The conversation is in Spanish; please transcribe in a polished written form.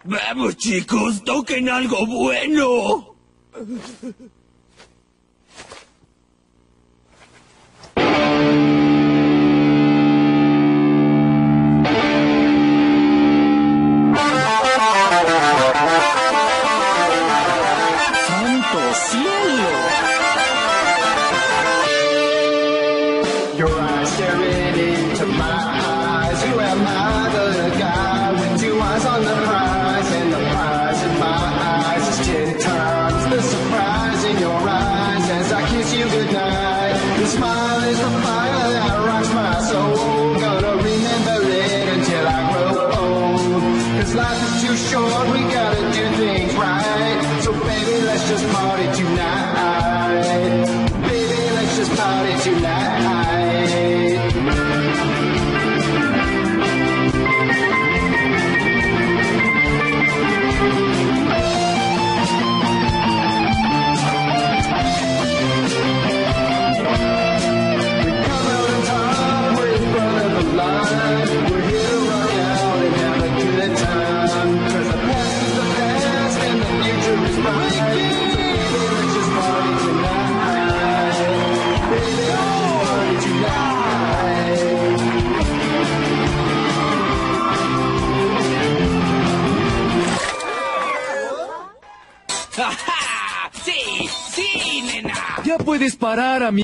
Vamos, chicos, toquen algo bueno. ¡Santo cielo! Your eyes staring into my eyes. Who am I, the guy with two eyes on the prize? And the prize in my eyes is 10 times the surprise in your eyes as I kiss you goodnight. Your smile is the fire that rocks my soul. Gonna remember it until I grow old. 'Cause life is too short, we gotta do things right. So baby, let's just party tonight. Baby, let's just party tonight. ¡Ja, ja! ¡Sí! ¡Sí, nena! Ya puedes parar, amigo.